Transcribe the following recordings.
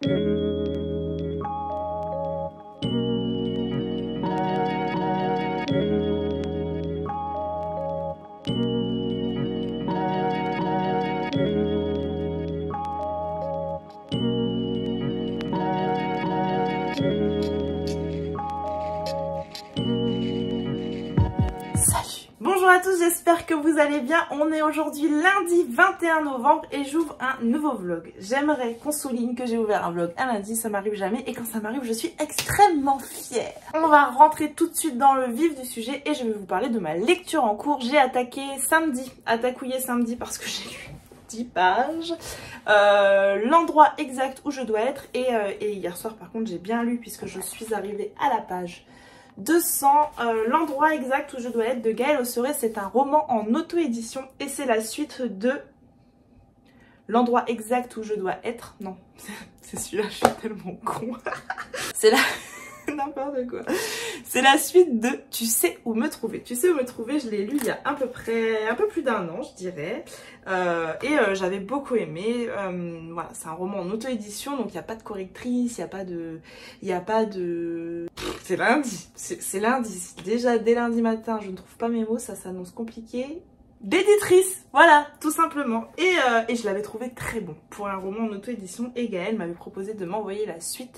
Bonjour à tous, j'espère que vous allez bien. On est aujourd'hui lundi 21 novembre et j'ouvre un nouveau vlog. J'aimerais qu'on souligne que j'ai ouvert un vlog un lundi, ça m'arrive jamais et quand ça m'arrive je suis extrêmement fière. On va rentrer tout de suite dans le vif du sujet et je vais vous parler de ma lecture en cours. J'ai attaqué samedi, attaquouillé samedi parce que j'ai lu 10 pages, l'endroit exact où je dois être et hier soir par contre j'ai bien lu puisque je suis arrivée à la page 200, l'endroit exact où je dois être de Gaëlle Osseré. C'est un roman en auto-édition et c'est la suite de l'endroit exact où je dois être. Non, c'est celui-là, je suis tellement con. C'est la... n'importe quoi. C'est la suite de Tu sais où me trouver. Tu sais où me trouver, je l'ai lu il y a à peu près un peu plus d'un an, je dirais. J'avais beaucoup aimé. Voilà, c'est un roman en auto-édition, donc il n'y a pas de correctrice, il n'y a pas de... C'est lundi. C'est lundi. Déjà, dès lundi matin, je ne trouve pas mes mots, ça s'annonce compliqué. D'éditrice, voilà, tout simplement. Et je l'avais trouvé très bon pour un roman en auto-édition. Et Gaëlle m'avait proposé de m'envoyer la suite.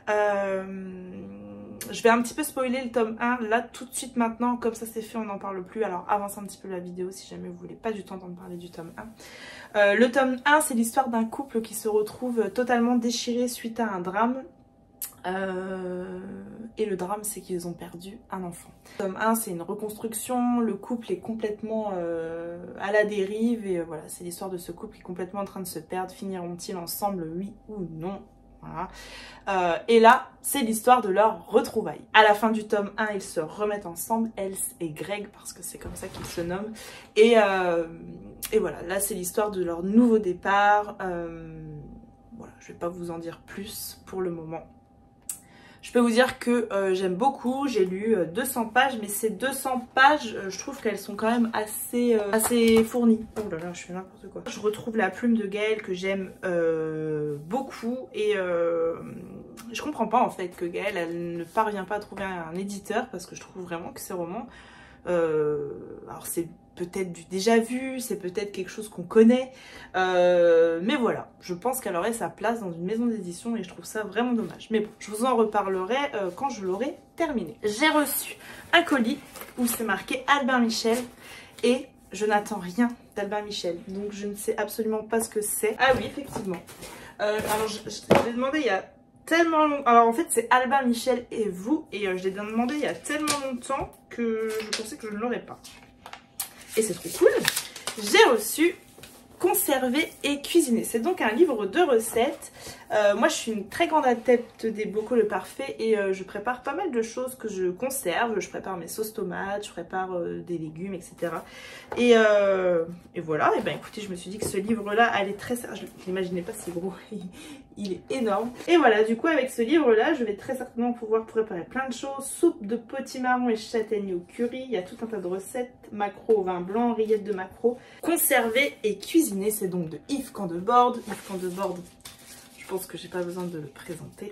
Je vais un petit peu spoiler le tome 1 là tout de suite maintenant, comme ça c'est fait, on n'en parle plus. Alors avance un petit peu la vidéo si jamais vous voulez pas du tout entendre parler du tome 1. Le tome 1, c'est l'histoire d'un couple qui se retrouve totalement déchiré suite à un drame. Et le drame, c'est qu'ils ont perdu un enfant. Le tome 1, c'est une reconstruction, le couple est complètement à la dérive et voilà, c'est l'histoire de ce couple qui est complètement en train de se perdre. Finiront-ils ensemble, oui ou non? Voilà. Et là, c'est l'histoire de leur retrouvaille. À la fin du tome 1, ils se remettent ensemble, Else et Greg, parce que c'est comme ça qu'ils se nomment. Et voilà, là c'est l'histoire de leur nouveau départ. Voilà, je vais pas vous en dire plus pour le moment. Je peux vous dire que j'aime beaucoup, j'ai lu 200 pages, mais ces 200 pages, je trouve qu'elles sont quand même assez fournies. Oh là là, je fais n'importe quoi. Je retrouve la plume de Gaëlle que j'aime beaucoup et je comprends pas en fait que Gaëlle, elle ne parvient pas à trouver un éditeur parce que je trouve vraiment que ces romans, alors c'est peut-être du déjà vu, c'est peut-être quelque chose qu'on connaît, mais voilà, je pense qu'elle aurait sa place dans une maison d'édition et je trouve ça vraiment dommage. Mais bon, je vous en reparlerai quand je l'aurai terminé. J'ai reçu un colis où c'est marqué Albin Michel et je n'attends rien d'Albin Michel, donc je ne sais absolument pas ce que c'est. Ah oui, effectivement. Alors je l'ai demandé il y a tellement longtemps. Alors en fait c'est Albin Michel et vous, et je l'ai demandé il y a tellement longtemps que je pensais que je ne l'aurais pas. Et c'est trop cool. J'ai reçu Conserver et cuisiner. C'est donc un livre de recettes. Moi je suis une très grande adepte des bocaux le parfait et je prépare pas mal de choses que je conserve. Je prépare mes sauces tomates, je prépare des légumes, etc. Et voilà, et ben écoutez, je me suis dit que ce livre là allait très... Je n'imaginais pas si gros, il est énorme. Et voilà, du coup avec ce livre là, je vais très certainement pouvoir préparer plein de choses. Soupe de potimarron et châtaigne au curry, il y a tout un tas de recettes. Maquereau au vin blanc, rillettes de maquereau. Conserver et cuisiner, c'est donc de Yves Candebord. Yves Candebord, je pense que j'ai pas besoin de le présenter.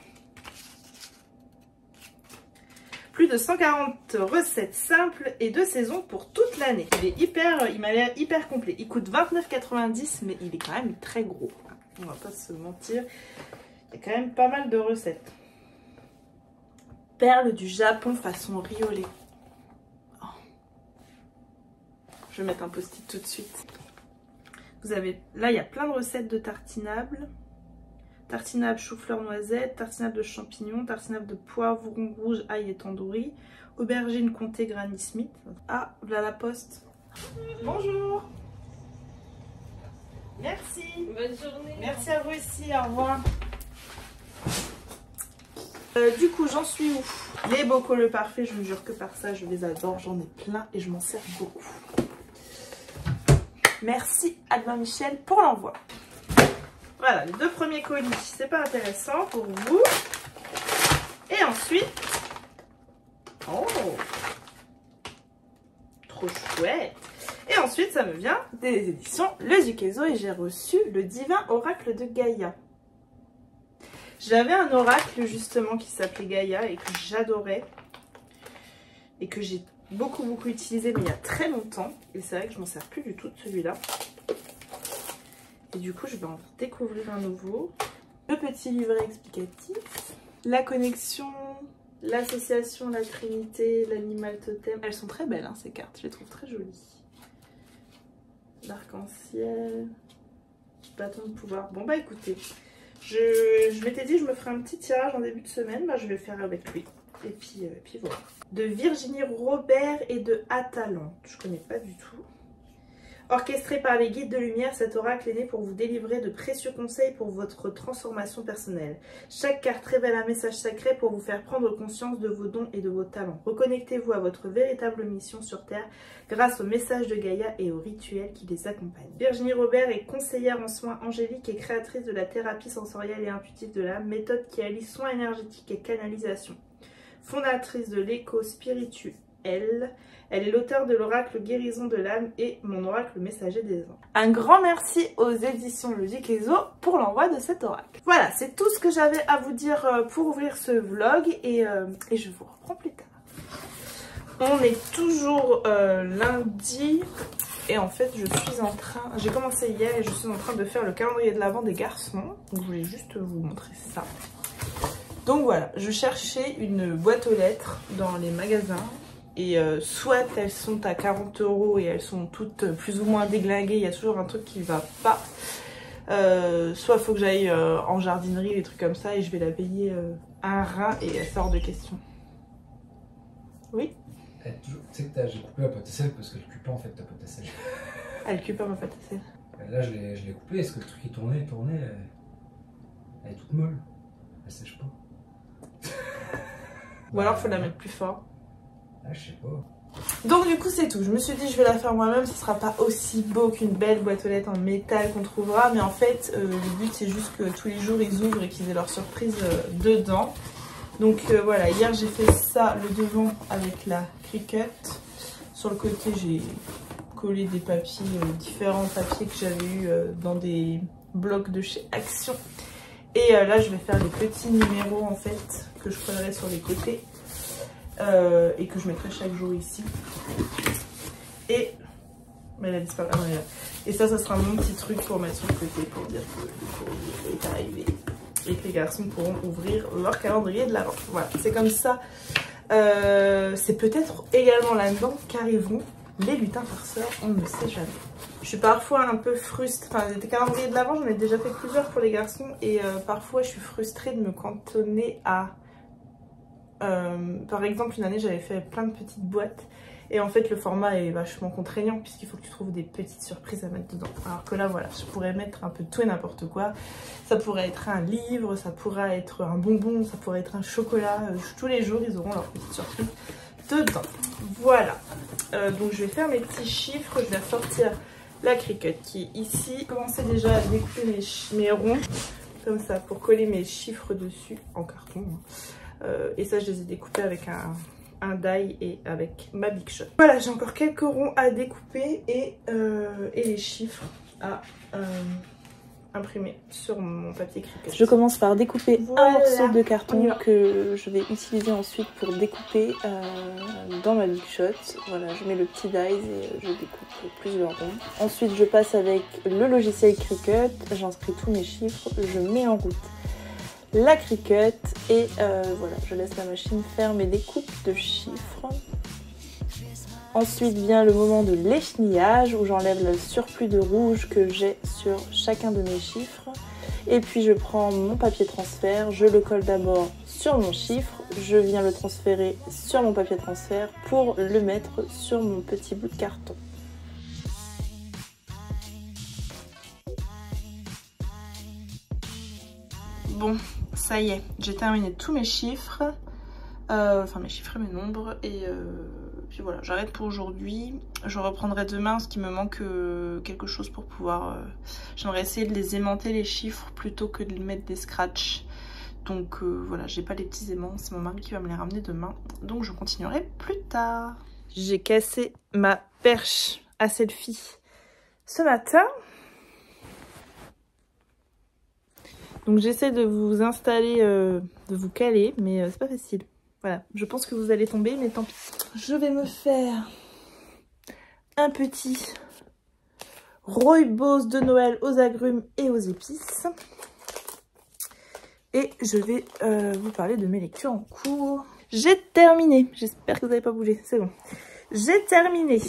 Plus de 140 recettes simples et de saison pour toute l'année. Il m'a l'air hyper complet. Il coûte 29,90 mais il est quand même très gros. On va pas se mentir. Il y a quand même pas mal de recettes. Perles du Japon façon riz au lait. Oh. Je vais mettre un post-it tout de suite. Vous avez, là il y a plein de recettes de tartinables. Tartinade chou-fleur noisette, tartinade de champignons, tartinade de poivron rouge, ail et tandoori, aubergine comté Granny Smith. Ah, voilà la poste. Bonjour. Merci. Bonne journée. Merci à vous aussi, au revoir. Du coup, j'en suis où? Les bocaux le parfait, je ne jure que par ça, je les adore, j'en ai plein et je m'en sers beaucoup. Merci Albin Michel pour l'envoi. Voilà, les deux premiers colis, c'est pas intéressant pour vous. Et ensuite... Oh, trop chouette. Et ensuite, ça me vient des éditions Le Duquesneau et j'ai reçu Le Divin Oracle de Gaïa. J'avais un oracle justement qui s'appelait Gaïa et que j'adorais. Et que j'ai beaucoup utilisé mais il y a très longtemps. Et c'est vrai que je m'en sers plus du tout de celui-là. Et du coup je vais en découvrir un nouveau. Le petit livret explicatif. La connexion, l'association, la trinité, l'animal totem. Elles sont très belles hein, ces cartes, je les trouve très jolies. L'arc-en-ciel, bâton de pouvoir. Bon bah écoutez, je m'étais dit je me ferai un petit tirage en début de semaine, bah je vais le faire avec lui. Et puis voilà. De Virginie Robert et de Atalante, je connais pas du tout. Orchestré par les guides de lumière, cet oracle est né pour vous délivrer de précieux conseils pour votre transformation personnelle. Chaque carte révèle un message sacré pour vous faire prendre conscience de vos dons et de vos talents. Reconnectez-vous à votre véritable mission sur Terre grâce aux messages de Gaïa et aux rituels qui les accompagnent. Virginie Robert est conseillère en soins angéliques et créatrice de la thérapie sensorielle et intuitive de l'âme, méthode qui allie soins énergétiques et canalisation. Fondatrice de l'écho spirituel, elle est l'auteure de l'oracle guérison de l'âme et mon oracle messager des anges. Un grand merci aux éditions Logique Exo pour l'envoi de cet oracle. Voilà, c'est tout ce que j'avais à vous dire pour ouvrir ce vlog et je vous reprends plus tard. On est toujours lundi et en fait j'ai commencé hier et je suis en train de faire le calendrier de l'Avent des garçons. Donc je voulais juste vous montrer ça. Donc voilà, je cherchais une boîte aux lettres dans les magasins. Et soit elles sont à 40 € et elles sont toutes plus ou moins déglinguées, il y a toujours un truc qui va pas. Soit il faut que j'aille en jardinerie, des trucs comme ça, et je vais la payer un rein et elle sort de question. Oui. Tu sais que j'ai coupé la pâte à sel parce qu'elle cuit pas en fait ta pâte à sel. Elle cuit pas ma pâte à sel. Là je l'ai coupée, est-ce que le truc il tournait, elle est toute molle. Elle sèche pas. Ou alors faut la mettre plus fort. Ah, je sais pas. Donc du coup c'est tout, je me suis dit je vais la faire moi-même, ce sera pas aussi beau qu'une belle boîte aux lettres en métal qu'on trouvera, mais en fait le but c'est juste que tous les jours ils ouvrent et qu'ils aient leur surprise dedans. Donc voilà, hier j'ai fait ça, le devant avec la Cricut. Sur le côté j'ai collé des papiers, différents papiers que j'avais eu dans des blocs de chez Action. Et là je vais faire les petits numéros en fait que je collerai sur les côtés. Et que je mettrai chaque jour ici. Et mais elle a disparu. Ah, non, elle est là. Et ça sera mon petit truc pour mettre sur le côté pour dire que le courrier est arrivé et que les garçons pourront ouvrir leur calendrier de l'Avent. Voilà, c'est comme ça. C'est peut-être également là-dedans qu'arriveront les lutins farceurs, on ne sait jamais. Je suis parfois un peu frustrée, enfin des calendriers de l'Avent, j'en ai déjà fait plusieurs pour les garçons et parfois je suis frustrée de me cantonner à par exemple une année j'avais fait plein de petites boîtes et en fait le format est vachement contraignant puisqu'il faut que tu trouves des petites surprises à mettre dedans, alors que là voilà je pourrais mettre un peu tout et n'importe quoi. Ça pourrait être un livre, ça pourrait être un bonbon, ça pourrait être un chocolat, tous les jours ils auront leur petite surprise dedans. Voilà, donc je vais faire mes petits chiffres, je vais ressortir la Cricut qui est ici. J'ai commencé déjà à découper mes ronds comme ça pour coller mes chiffres dessus en carton hein. Et ça je les ai découpés avec un die et avec ma Big Shot. Voilà, j'ai encore quelques ronds à découper et les chiffres à imprimer sur mon papier Cricut. Je commence par découper un morceau de carton que je vais utiliser ensuite pour découper dans ma Big Shot. Voilà, je mets le petit die et je découpe plusieurs ronds. Ensuite je passe avec le logiciel Cricut, j'inscris tous mes chiffres, je mets en route la Cricut et voilà, je laisse la machine faire mes découpes de chiffres. Ensuite vient le moment de l'échenillage où j'enlève le surplus de rouge que j'ai sur chacun de mes chiffres. Et puis je prends mon papier transfert, je le colle d'abord sur mon chiffre, je viens le transférer sur mon papier transfert pour le mettre sur mon petit bout de carton. Bon, ça y est, j'ai terminé tous mes chiffres, enfin mes chiffres et mes nombres, et puis voilà, j'arrête pour aujourd'hui. Je reprendrai demain, ce qui me manque quelque chose pour pouvoir... J'aimerais essayer de les aimanter les chiffres plutôt que de mettre des scratchs. Donc voilà, j'ai pas les petits aimants, c'est mon mari qui va me les ramener demain, donc je continuerai plus tard. J'ai cassé ma perche à selfie ce matin. Donc j'essaie de vous installer, de vous caler, mais c'est pas facile. Voilà, je pense que vous allez tomber, mais tant pis. Je vais me faire un petit rooibos de Noël aux agrumes et aux épices. Et je vais vous parler de mes lectures en cours. J'ai terminé, j'espère que vous n'avez pas bougé, c'est bon. J'ai terminé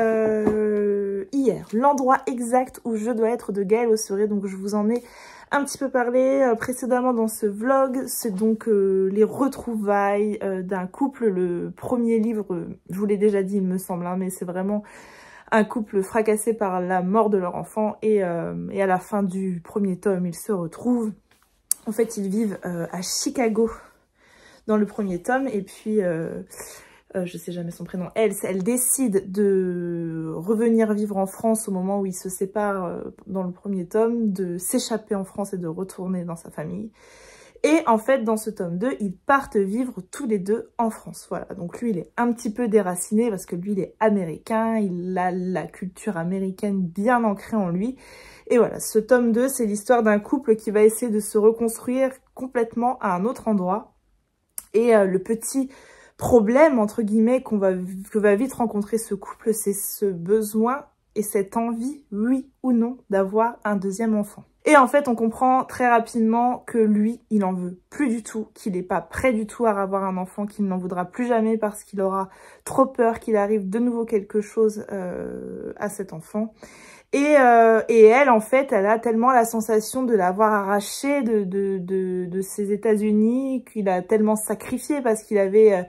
hier l'endroit exact où je dois être de Gaëlle Osseré, donc je vous en ai un petit peu parlé précédemment dans ce vlog. C'est donc les retrouvailles d'un couple. Le premier livre, je vous l'ai déjà dit il me semble, hein, mais c'est vraiment un couple fracassé par la mort de leur enfant et à la fin du premier tome, ils se retrouvent. En fait, ils vivent à Chicago dans le premier tome et puis... je sais jamais son prénom, elle décide de revenir vivre en France au moment où ils se séparent dans le premier tome, de s'échapper en France et de retourner dans sa famille. Et en fait, dans ce tome 2, ils partent vivre tous les deux en France. Voilà, donc lui, il est un petit peu déraciné parce que lui, il est américain, il a la culture américaine bien ancrée en lui. Et voilà, ce tome 2, c'est l'histoire d'un couple qui va essayer de se reconstruire complètement à un autre endroit. Et le petit problème, entre guillemets, que va vite rencontrer ce couple, c'est ce besoin et cette envie, oui ou non, d'avoir un deuxième enfant. Et en fait, on comprend très rapidement que lui, il n'en veut plus du tout, qu'il n'est pas prêt du tout à avoir un enfant, qu'il n'en voudra plus jamais parce qu'il aura trop peur qu'il arrive de nouveau quelque chose à cet enfant. Et elle, en fait, elle a tellement la sensation de l'avoir arraché de ses États-Unis, qu'il a tellement sacrifié parce qu'il avait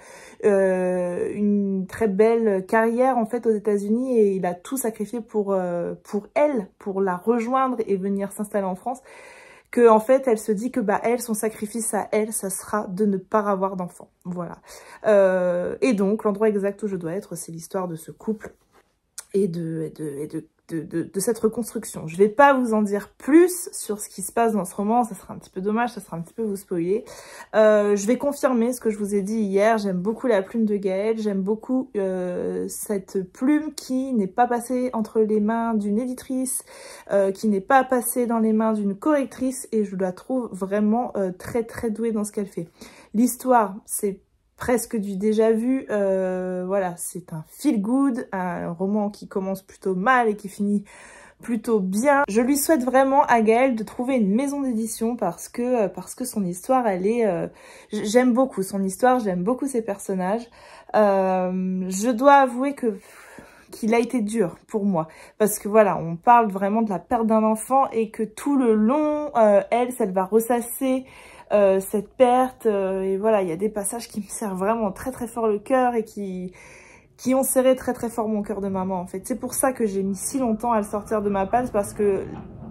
une très belle carrière, en fait, aux États-Unis, et il a tout sacrifié pour elle, pour la rejoindre et venir s'installer en France, que, en fait, elle se dit que, bah, elle, son sacrifice à elle, ça sera de ne pas avoir d'enfant. Voilà. Et donc, l'endroit exact où je dois être, c'est l'histoire de ce couple et de cette reconstruction. Je vais pas vous en dire plus sur ce qui se passe dans ce roman, ça sera un petit peu dommage, ça sera un petit peu vous spoiler. Je vais confirmer ce que je vous ai dit hier, j'aime beaucoup la plume de Gaëlle, j'aime beaucoup cette plume qui n'est pas passée entre les mains d'une éditrice, qui n'est pas passée dans les mains d'une correctrice, et je la trouve vraiment très très douée dans ce qu'elle fait. L'histoire, c'est presque du déjà vu, voilà, c'est un feel good, un roman qui commence plutôt mal et qui finit plutôt bien. Je lui souhaite vraiment à Gaëlle de trouver une maison d'édition parce que son histoire, elle est... j'aime beaucoup son histoire, j'aime beaucoup ses personnages. Je dois avouer qu'il a été dur pour moi, parce que voilà, on parle vraiment de la perte d'un enfant et que tout le long, elle va ressasser cette perte, et voilà, il y a des passages qui me serrent vraiment très très fort le cœur et qui ont serré très très fort mon cœur de maman, en fait. C'est pour ça que j'ai mis si longtemps à le sortir de ma palle, parce que...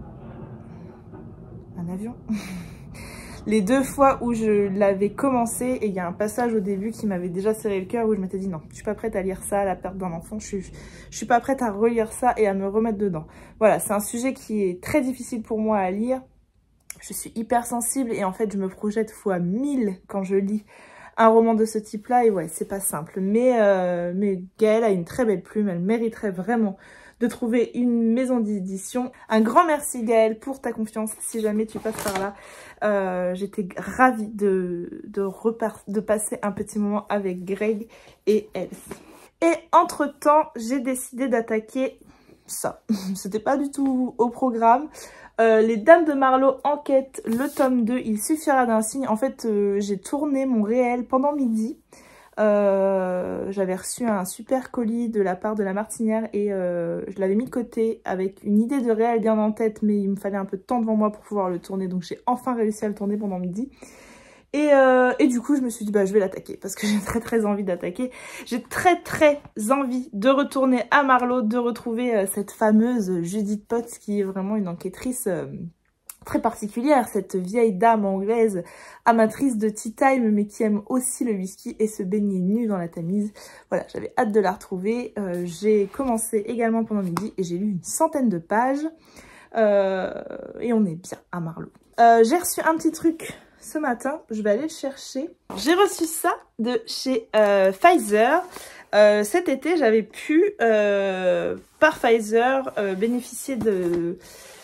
Un avion. Les deux fois où je l'avais commencé, et il y a un passage au début qui m'avait déjà serré le cœur, où je m'étais dit non, je suis pas prête à lire ça, la perte d'un enfant, je suis pas prête à relire ça et à me remettre dedans. Voilà, c'est un sujet qui est très difficile pour moi à lire. Je suis hyper sensible et en fait je me projette fois 1000 quand je lis un roman de ce type-là, et ouais, c'est pas simple. Mais Gaëlle a une très belle plume, elle mériterait vraiment de trouver une maison d'édition. Un grand merci Gaëlle pour ta confiance, si jamais tu passes par là. J'étais ravie de passer un petit moment avec Greg et Else. Et entre-temps, j'ai décidé d'attaquer ça. C'était pas du tout au programme. Les Dames de Marlowe enquête, le tome 2, il suffira d'un signe. En fait, j'ai tourné mon réel pendant midi. J'avais reçu un super colis de la part de la Martinière et je l'avais mis de côté avec une idée de réel bien en tête, mais il me fallait un peu de temps devant moi pour pouvoir le tourner. Donc j'ai enfin réussi à le tourner pendant midi. Et du coup, je me suis dit, bah, je vais l'attaquer parce que j'ai très très envie d'attaquer. J'ai très très envie de retourner à Marlowe, de retrouver cette fameuse Judith Potts qui est vraiment une enquêtrice très particulière, cette vieille dame anglaise amatrice de tea time mais qui aime aussi le whisky et se baigner nue dans la Tamise. Voilà, j'avais hâte de la retrouver. J'ai commencé également pendant midi et j'ai lu une centaine de pages et on est bien à Marlowe. J'ai reçu un petit truc ce matin, je vais aller le chercher. J'ai reçu ça de chez Pfizer. Cet été, j'avais pu, par Pfizer, bénéficier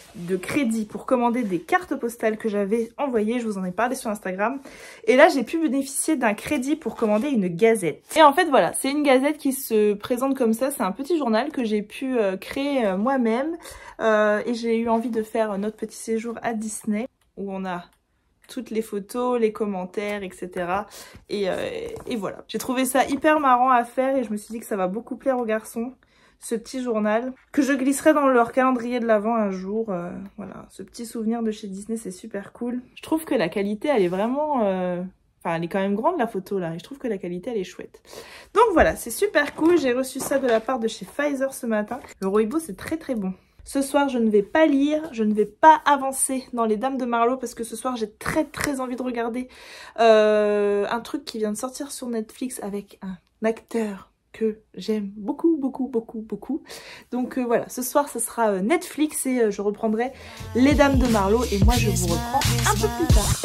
de crédit pour commander des cartes postales que j'avais envoyées, je vous en ai parlé sur Instagram. Et là, j'ai pu bénéficier d'un crédit pour commander une gazette. Et en fait, voilà, c'est une gazette qui se présente comme ça. C'est un petit journal que j'ai pu créer moi-même. Et j'ai eu envie de faire notre petit séjour à Disney, où on a toutes les photos, les commentaires, etc. Et voilà. J'ai trouvé ça hyper marrant à faire et je me suis dit que ça va beaucoup plaire aux garçons. Ce petit journal que je glisserai dans leur calendrier de l'Avent un jour. Voilà, ce petit souvenir de chez Disney, c'est super cool. Je trouve que la qualité, elle est vraiment... Enfin, elle est quand même grande la photo là, et je trouve que la qualité, elle est chouette. Donc voilà, c'est super cool. J'ai reçu ça de la part de chez Pfizer ce matin. Le Rooibo, c'est très très bon. Ce soir, je ne vais pas lire, je ne vais pas avancer dans les Dames de Marlowe parce que ce soir, j'ai très très envie de regarder un truc qui vient de sortir sur Netflix avec un acteur que j'aime beaucoup. Donc voilà, ce soir, ce sera Netflix et je reprendrai les Dames de Marlowe et moi, je vous reprends un peu plus tard.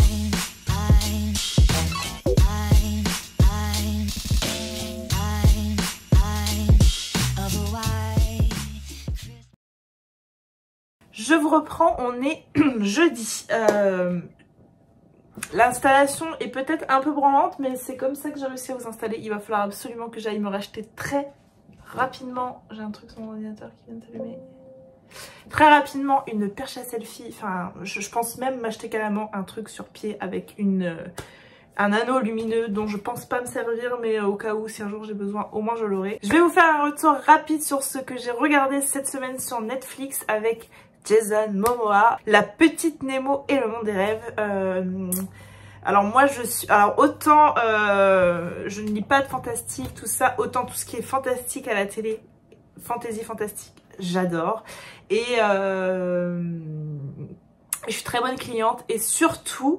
Je vous reprends, on est jeudi. L'installation est peut-être un peu branlante, mais c'est comme ça que j'ai réussi à vous installer. Il va falloir absolument que j'aille me racheter très rapidement. J'ai un truc sur mon ordinateur qui vient de s'allumer. Très rapidement, une perche à selfie. Enfin, je pense même m'acheter carrément un truc sur pied avec un anneau lumineux dont je pense pas me servir, mais au cas où, si un jour j'ai besoin, au moins je l'aurai. Je vais vous faire un retour rapide sur ce que j'ai regardé cette semaine sur Netflix avec Jason Momoa, La Petite Nemo et le monde des rêves. Alors moi autant je ne lis pas de fantastique, tout ça, autant tout ce qui est fantastique à la télé, fantastique, j'adore. Et je suis très bonne cliente et surtout,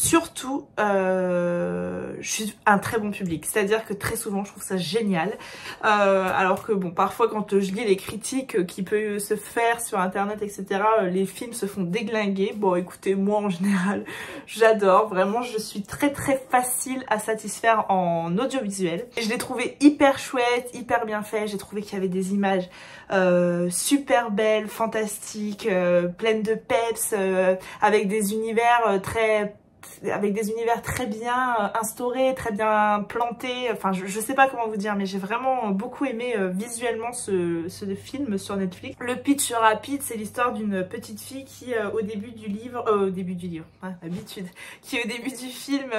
je suis un très bon public. C'est-à-dire que très souvent, je trouve ça génial. Alors que bon, parfois quand je lis les critiques qui peuvent se faire sur internet, etc., les films se font déglinguer. Bon, écoutez, moi en général, j'adore. Vraiment, je suis très facile à satisfaire en audiovisuel. Et je l'ai trouvé hyper chouette, hyper bien fait. J'ai trouvé qu'il y avait des images super belles, fantastiques, pleines de peps, avec des univers très bien instaurés, très bien plantés. Enfin, je sais pas comment vous dire, mais j'ai vraiment beaucoup aimé visuellement ce film sur Netflix. Le pitch rapide, c'est l'histoire d'une petite fille qui, au début du livre, hein, habitude, qui au début du film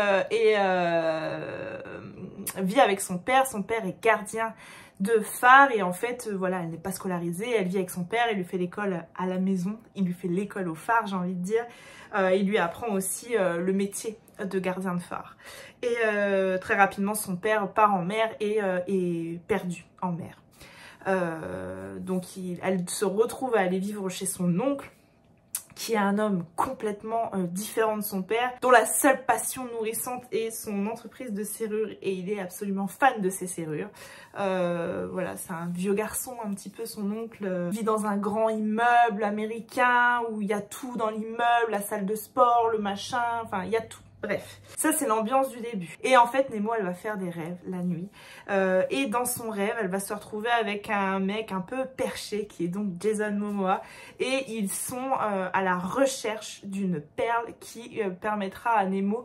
vit avec son père. Son père est gardien de phare et en fait voilà, elle n'est pas scolarisée, elle vit avec son père, il lui fait l'école à la maison, il lui fait l'école au phare, j'ai envie de dire. Il lui apprend aussi le métier de gardien de phare. Et très rapidement, son père part en mer et est perdu en mer. Donc elle se retrouve à aller vivre chez son oncle, qui est un homme complètement différent de son père, dont la seule passion nourrissante est son entreprise de serrures, et il est absolument fan de ses serrures. Voilà, c'est un vieux garçon un petit peu, son oncle vit dans un grand immeuble américain où il y a tout dans l'immeuble, la salle de sport, le machin, enfin il y a tout. Bref, ça c'est l'ambiance du début. Et en fait, Nemo, elle va faire des rêves la nuit. Et dans son rêve, elle va se retrouver avec un mec un peu perché, qui est donc Jason Momoa. Et ils sont à la recherche d'une perle qui permettra à Nemo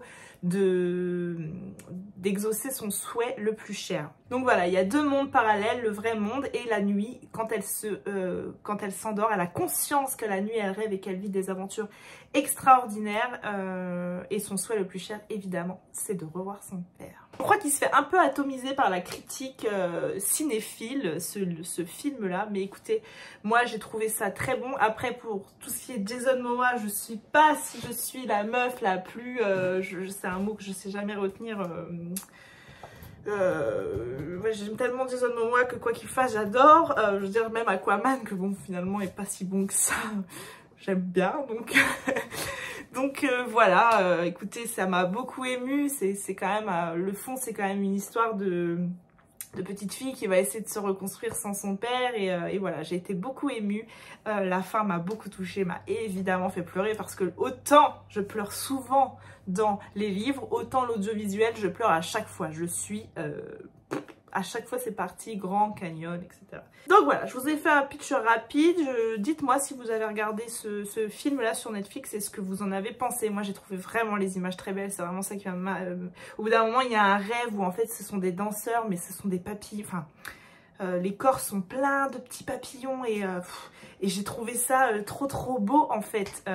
d'exaucer son souhait le plus cher. Donc voilà, il y a deux mondes parallèles, le vrai monde et la nuit. Quand elle s'endort, elle a conscience que la nuit elle rêve et qu'elle vit des aventures extraordinaires. Et son souhait le plus cher, évidemment, c'est de revoir son père. Je crois qu'il se fait un peu atomiser par la critique cinéphile, ce film-là. Mais écoutez, moi j'ai trouvé ça très bon. Après, pour tout ce qui est Jason Momoa, je suis pas si je suis la meuf la plus... c'est un mot que je sais jamais retenir... ouais, j'aime tellement Jason Momoa que quoi qu'il fasse, j'adore. Je veux dire, même Aquaman, que bon, finalement, est pas si bon que ça. J'aime bien, donc... Donc voilà, écoutez, ça m'a beaucoup émue. C'est quand même... le fond, c'est quand même une histoire de petite fille qui va essayer de se reconstruire sans son père. Et voilà, j'ai été beaucoup émue. La fin m'a beaucoup touchée, m'a évidemment fait pleurer. Parce que autant je pleure souvent dans les livres, autant l'audiovisuel, je pleure à chaque fois. Je suis à chaque fois c'est parti, Grand Canyon, etc. Donc voilà, je vous ai fait un pitch rapide. Dites-moi si vous avez regardé ce film-là sur Netflix et ce que vous en avez pensé. Moi j'ai trouvé vraiment les images très belles, c'est vraiment ça qui m'a... Au bout d'un moment il y a un rêve où en fait ce sont des danseurs mais ce sont des papillons, enfin... les corps sont pleins de petits papillons et j'ai trouvé ça trop beau en fait.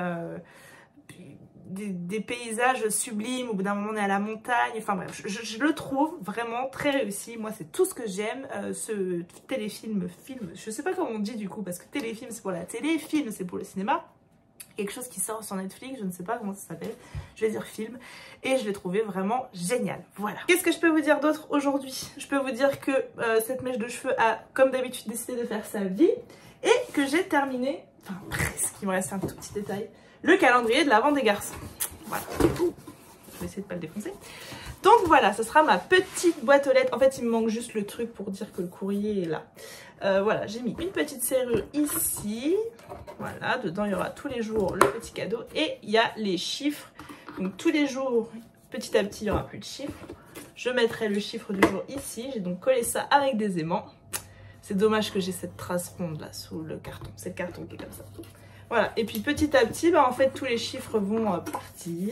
Des paysages sublimes, au bout d'un moment on est à la montagne, enfin bref, je le trouve vraiment très réussi. Moi c'est tout ce que j'aime, ce téléfilm, je sais pas comment on dit du coup, parce que téléfilm c'est pour la télé, film c'est pour le cinéma, quelque chose qui sort sur Netflix, je ne sais pas comment ça s'appelle, je vais dire film, et je l'ai trouvé vraiment génial, voilà. Qu'est-ce que je peux vous dire d'autre aujourd'hui? Je peux vous dire que cette mèche de cheveux a comme d'habitude décidé de faire sa vie, et que j'ai terminé, enfin presque, il me reste un tout petit détail, le calendrier de l'Avent des garçons. Voilà. Je vais essayer de pas le défoncer. Donc voilà, ce sera ma petite boîte aux lettres. En fait, il me manque juste le truc pour dire que le courrier est là. Voilà, j'ai mis une petite serrure ici. Voilà, dedans, il y aura tous les jours le petit cadeau. Et il y a les chiffres. Donc tous les jours, petit à petit, il n'y aura plus de chiffres. Je mettrai le chiffre du jour ici. J'ai donc collé ça avec des aimants. C'est dommage que j'ai cette trace ronde là sous le carton. C'est le carton qui est comme ça. Voilà, et puis petit à petit, bah, en fait, tous les chiffres vont partir.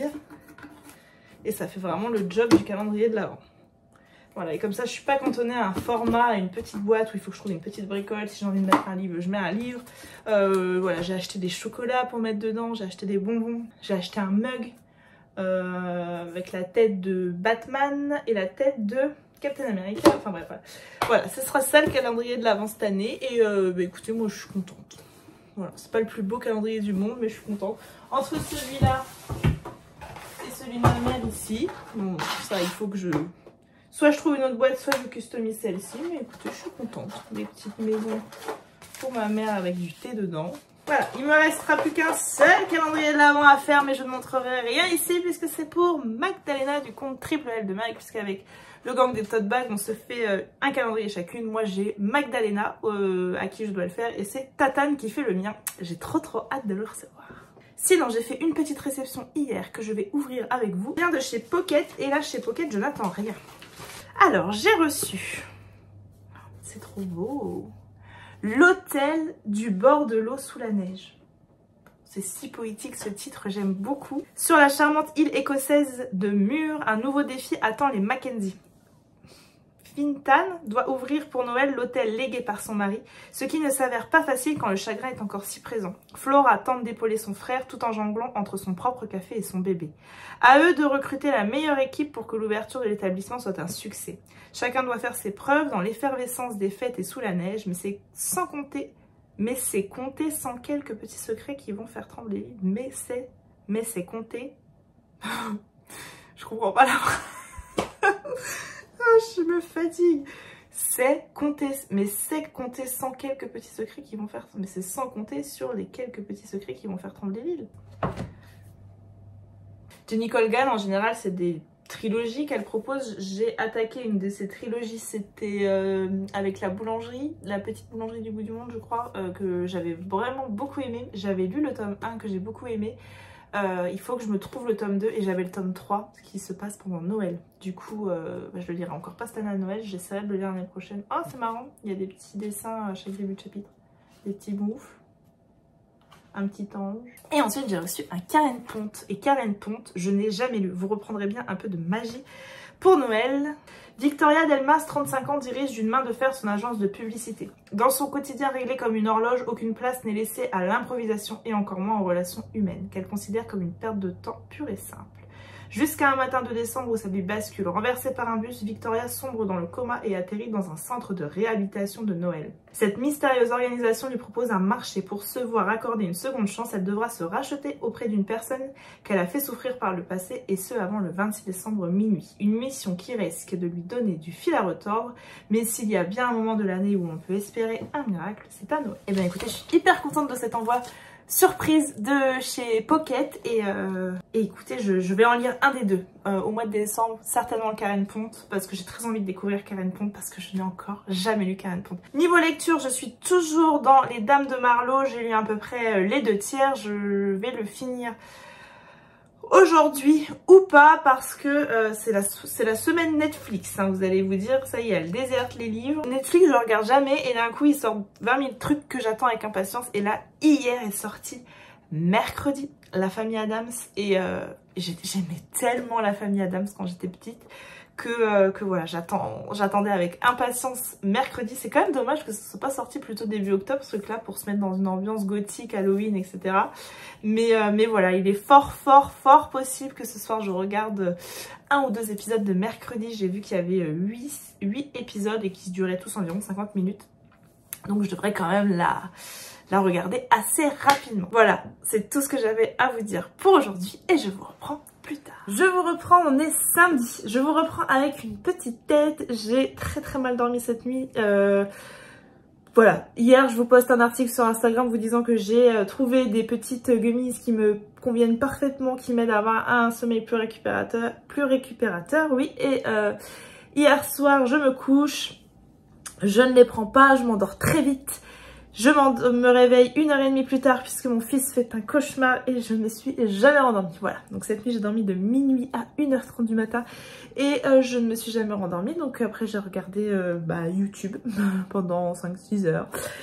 Et ça fait vraiment le job du calendrier de l'Avent. Voilà, et comme ça, je ne suis pas cantonnée à un format, à une petite boîte où il faut que je trouve une petite bricole. Si j'ai envie de mettre un livre, je mets un livre. Voilà, j'ai acheté des chocolats pour mettre dedans, j'ai acheté des bonbons. J'ai acheté un mug avec la tête de Batman et la tête de Captain America. Enfin bref, voilà, ce sera ça le calendrier de l'Avent cette année. Et bah, écoutez, moi, je suis contente. Voilà, c'est pas le plus beau calendrier du monde, mais je suis contente. Entre celui-là et celui de ma mère ici, bon, ça, il faut que je... Soit je trouve une autre boîte, soit je customise celle-ci. Mais écoutez, je suis contente. Des petites maisons pour ma mère avec du thé dedans. Voilà, il me restera plus qu'un seul calendrier de l'Avent à faire, mais je ne montrerai rien ici, puisque c'est pour Magdalena du compte Triple L de Mag, puisqu'avec le gang des tote bags, on se fait un calendrier chacune. Moi, j'ai Magdalena à qui je dois le faire et c'est Tatane qui fait le mien. J'ai trop hâte de le recevoir. Sinon, j'ai fait une petite réception hier que je vais ouvrir avec vous. Je viens de chez Pocket et là, chez Pocket, je n'attends rien. Alors, j'ai reçu... C'est trop beau. L'hôtel du bord de l'eau sous la neige. C'est si poétique ce titre, j'aime beaucoup. Sur la charmante île écossaise de Muir, un nouveau défi attend les Mackenzie. Fintan doit ouvrir pour Noël l'hôtel légué par son mari, ce qui ne s'avère pas facile quand le chagrin est encore si présent. Flora tente d'épauler son frère tout en jonglant entre son propre café et son bébé. À eux de recruter la meilleure équipe pour que l'ouverture de l'établissement soit un succès. Chacun doit faire ses preuves dans l'effervescence des fêtes et sous la neige, mais c'est compter sans quelques petits secrets qui vont faire trembler. Mais c'est compter. Je comprends pas la phrase. Je me fatigue. C'est compter, mais c'est compter sans quelques petits secrets qui vont faire... Mais c'est sans compter sur les quelques petits secrets qui vont faire trembler l'île. Jenny Colgan, en général, c'est des trilogies qu'elle propose. J'ai attaqué une de ces trilogies, c'était avec la boulangerie, la petite boulangerie du bout du monde, je crois, que j'avais vraiment beaucoup aimé. J'avais lu le tome 1 que j'ai beaucoup aimé. Il faut que je me trouve le tome 2 et j'avais le tome 3 qui se passe pendant Noël. Du coup, je le lirai encore pas cette année à Noël, j'essaierai de le lire l'année prochaine. Oh, c'est marrant, il y a des petits dessins à chaque début de chapitre. Des petits moufles, un petit ange. Et ensuite, j'ai reçu un Karen Ponte. Et Karen Ponte, je n'ai jamais lu. Vous reprendrez bien un peu de magie pour Noël. Victoria Delmas, 35 ans, dirige d'une main de fer son agence de publicité. Dans son quotidien réglé comme une horloge, aucune place n'est laissée à l'improvisation et encore moins aux relations humaines, qu'elle considère comme une perte de temps pure et simple. Jusqu'à un matin de décembre où sa vie bascule, renversée par un bus, Victoria sombre dans le coma et atterrit dans un centre de réhabilitation de Noël. Cette mystérieuse organisation lui propose un marché. Pour se voir accorder une seconde chance, elle devra se racheter auprès d'une personne qu'elle a fait souffrir par le passé, et ce avant le 26 décembre minuit. Une mission qui risque de lui donner du fil à retordre, mais s'il y a bien un moment de l'année où on peut espérer un miracle, c'est à Noël. Et bien écoutez, je suis hyper contente de cet envoi surprise de chez Pocket et écoutez, je vais en lire un des deux au mois de décembre, certainement Karen Ponte, parce que j'ai très envie de découvrir Karen Ponte parce que je n'ai encore jamais lu Karen Ponte. Niveau lecture, je suis toujours dans Les Dames de Marlowe, j'ai lu à peu près les 2 tiers, je vais le finir aujourd'hui ou pas, parce que c'est la semaine Netflix, hein, vous allez vous dire, ça y est, elle déserte les livres. Netflix, je regarde jamais et d'un coup, ils sortent 20 000 trucs que j'attends avec impatience. Et là, hier est sorti mercredi, La Famille Addams. Et j'aimais tellement La Famille Addams quand j'étais petite que voilà, j'attendais avec impatience mercredi. C'est quand même dommage que ce soit pas sorti plutôt début octobre, ce truc là, pour se mettre dans une ambiance gothique, Halloween, etc. Mais voilà, il est fort possible que ce soir je regarde un ou deux épisodes de mercredi. J'ai vu qu'il y avait 8 épisodes et qui duraient tous environ 50 minutes. Donc je devrais quand même la regarder assez rapidement. Voilà, c'est tout ce que j'avais à vous dire pour aujourd'hui et je vous reprends plus tard. Je vous reprends, on est samedi. Je vous reprends avec une petite tête. J'ai très mal dormi cette nuit. Voilà, hier je vous poste un article sur Instagram vous disant que j'ai trouvé des petites gummies qui me conviennent parfaitement, qui m'aident à avoir un sommeil plus récupérateur, oui. Et hier soir je me couche, je ne les prends pas, je m'endors très vite. Je me réveille 1h30 plus tard puisque mon fils fait un cauchemar et je ne me suis jamais rendormie. Voilà, donc cette nuit j'ai dormi de minuit à 1h30 du matin et je ne me suis jamais rendormie. Donc après j'ai regardé YouTube pendant 5-6 heures.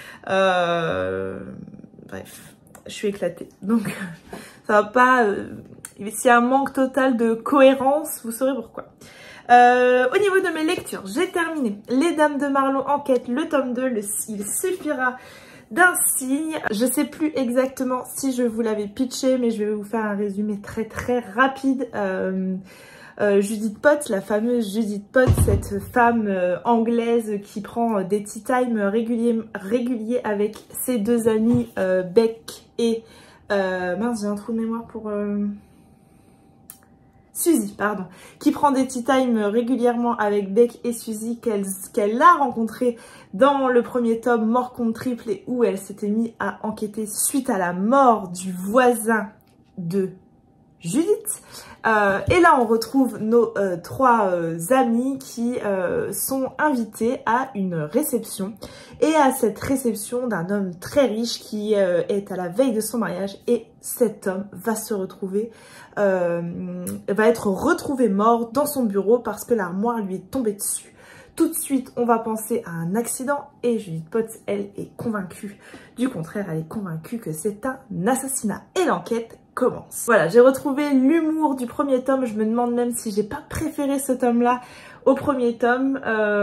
Bref, je suis éclatée. Donc ça va pas... S'il y a un manque total de cohérence, vous saurez pourquoi. Au niveau de mes lectures, j'ai terminé Les Dames de Marlowe Enquête, le tome 2, Il suffira d'un signe. Je sais plus exactement si je vous l'avais pitché, mais je vais vous faire un résumé très rapide. Judith Potts, la fameuse Judith Potts, cette femme anglaise qui prend des tea time réguliers avec ses deux amies Beck et... mince, j'ai un trou de mémoire pour... Suzy, pardon, qui prend des tea time régulièrement avec Beck et Suzy, qu'elle a rencontré dans le premier tome, Mort contre triple, et où elle s'était mise à enquêter suite à la mort du voisin de Judith. Et là, on retrouve nos trois amis qui sont invités à une réception. Et à cette réception d'un homme très riche qui est à la veille de son mariage. Et cet homme va se retrouver, va être retrouvé mort dans son bureau parce que l'armoire lui est tombée dessus. Tout de suite, on va penser à un accident et Judith Potts, elle, est convaincue. Du contraire, elle est convaincue que c'est un assassinat. Et l'enquête commence. Voilà, j'ai retrouvé l'humour du premier tome. Je me demande même si j'ai pas préféré ce tome-là au premier tome.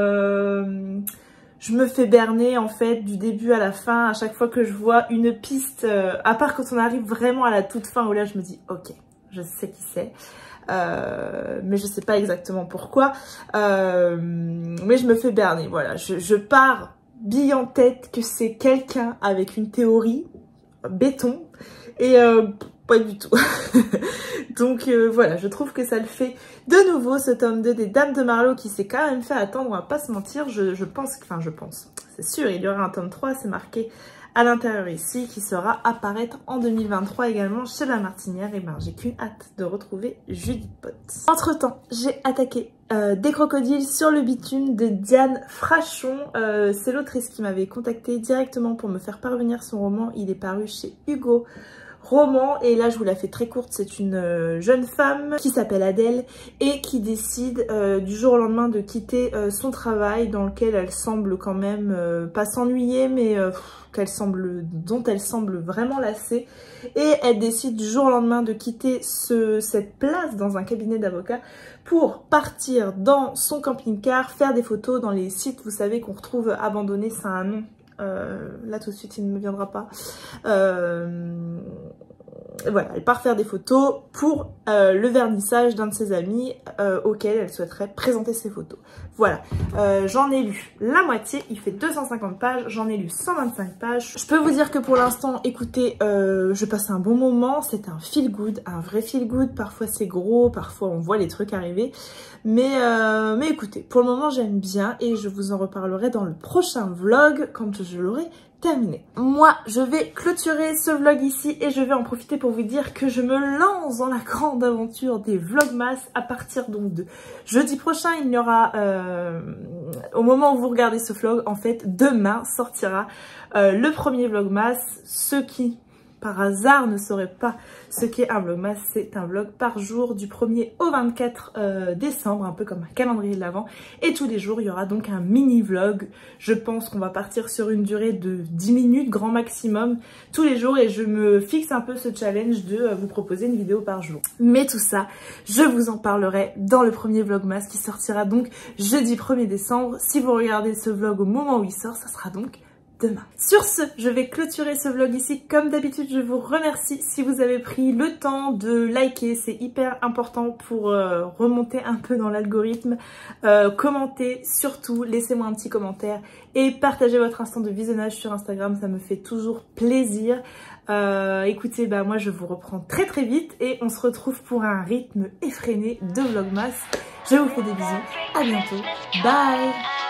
Je me fais berner en fait du début à la fin. À chaque fois que je vois une piste, à part quand on arrive vraiment à la toute fin où là je me dis ok, je sais qui c'est. Mais je sais pas exactement pourquoi. Mais je me fais berner, voilà. Je pars bille en tête que c'est quelqu'un avec une théorie béton et pas du tout. Donc voilà, je trouve que ça le fait de nouveau ce tome 2 des Dames de Marlowe qui s'est quand même fait attendre, on va pas se mentir. Je pense, c'est sûr, il y aura un tome 3, c'est marqué à l'intérieur ici, qui sera apparaître en 2023 également chez La Martinière. Et ben j'ai qu'une hâte de retrouver Judith Potts. Entre temps, j'ai attaqué Des crocodiles sur le bitume de Diane Frachon. C'est l'autrice qui m'avait contactée directement pour me faire parvenir son roman. Il est paru chez Hugo Roman et là je vous la fais très courte. C'est une jeune femme qui s'appelle Adèle et qui décide du jour au lendemain de quitter son travail dans lequel elle semble quand même pas s'ennuyer, mais dont elle semble vraiment lassée, et elle décide du jour au lendemain de quitter cette place dans un cabinet d'avocat pour partir dans son camping-car, faire des photos dans les sites, vous savez, qu'on retrouve abandonnés, ça a un nom. Là tout de suite il ne me viendra pas. Voilà, elle part faire des photos pour le vernissage d'un de ses amis auquel elle souhaiterait présenter ses photos. Voilà, j'en ai lu la moitié, il fait 250 pages, j'en ai lu 125 pages. Je peux vous dire que pour l'instant, écoutez, je passe un bon moment, c'est un feel good, un vrai feel good. Parfois c'est gros, parfois on voit les trucs arriver. Mais écoutez, pour le moment j'aime bien et je vous en reparlerai dans le prochain vlog quand je l'aurai terminé. Moi, je vais clôturer ce vlog ici et je vais en profiter pour vous dire que je me lance dans la grande aventure des vlogmas à partir donc de jeudi prochain. Il y aura, au moment où vous regardez ce vlog, en fait, demain sortira le premier vlogmas. Ceux qui par hasard ne sauraient pas ce qu'est un vlogmas, c'est un vlog par jour du 1er au 24 décembre, un peu comme un calendrier de l'Avent. Et tous les jours, il y aura donc un mini vlog. Je pense qu'on va partir sur une durée de 10 minutes, grand maximum, tous les jours. Et je me fixe un peu ce challenge de vous proposer une vidéo par jour. Mais tout ça, je vous en parlerai dans le premier vlogmas qui sortira donc jeudi 1er décembre. Si vous regardez ce vlog au moment où il sort, ça sera donc demain. Sur ce, je vais clôturer ce vlog ici. Comme d'habitude, je vous remercie si vous avez pris le temps de liker. C'est hyper important pour remonter un peu dans l'algorithme. Commentez, surtout, laissez-moi un petit commentaire et partagez votre instant de visionnage sur Instagram. Ça me fait toujours plaisir. Écoutez, moi je vous reprends très très vite et on se retrouve pour un rythme effréné de vlogmas. Je vous fais des bisous. À bientôt. Bye!